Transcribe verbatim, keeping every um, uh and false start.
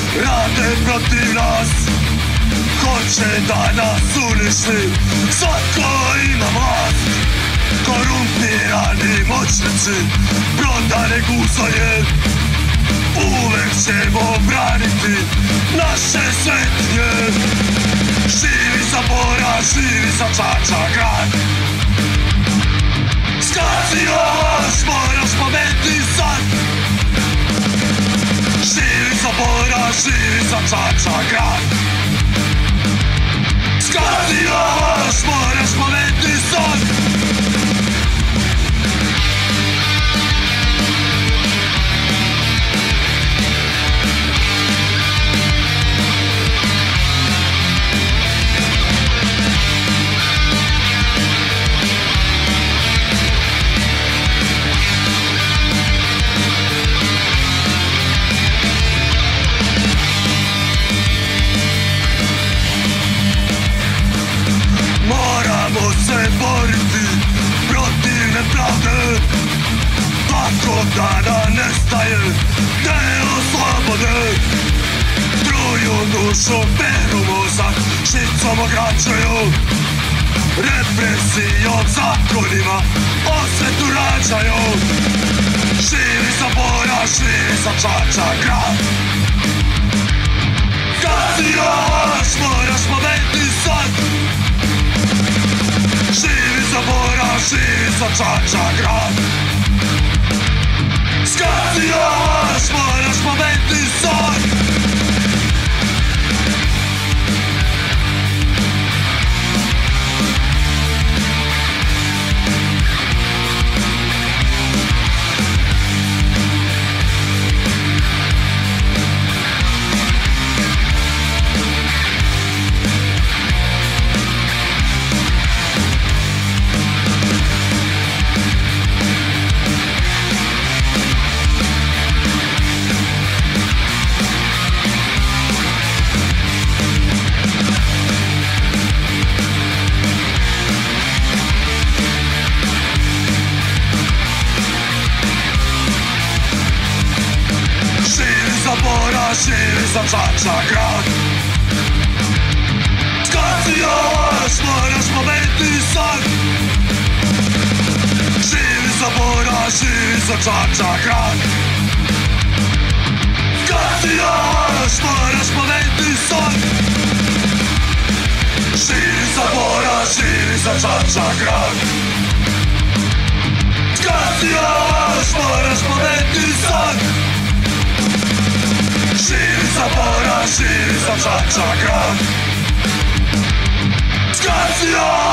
rade protiv nas, hoće da nas uništi. Svako ima vlast, korumpirani moćnici, prodane guzoje. Uvek ćemo braniti naše svetinje. Živi za Bora, živi za Čačak grad. Skazi još, moraš pobediti sad. Živi za Bora, živi za Čačak grad. Skazi još, moraš pobediti sad. Tako dana nestaje deo slobode. Truju dušu, peru mozak, šicom ograđaju. Represijom, zakonima, osvetu rađaju. Živi za Bora, živi za Čačak grad. Kad si još, moraš pobediti sad. Živi za Bora, živi za Čačak grad. Kad si još, moraš pobediti sad. Živi za Čačak grad. Kad si još, moraš pobediti sad. Živi za Bora, živi za Čačak grad. Kad si još, moraš pobediti sad. Živi za Bora, živi za Čačak grad. Kad si još, moraš pobediti sad. Živi za Bora, živi za Čačak grad. Kad si još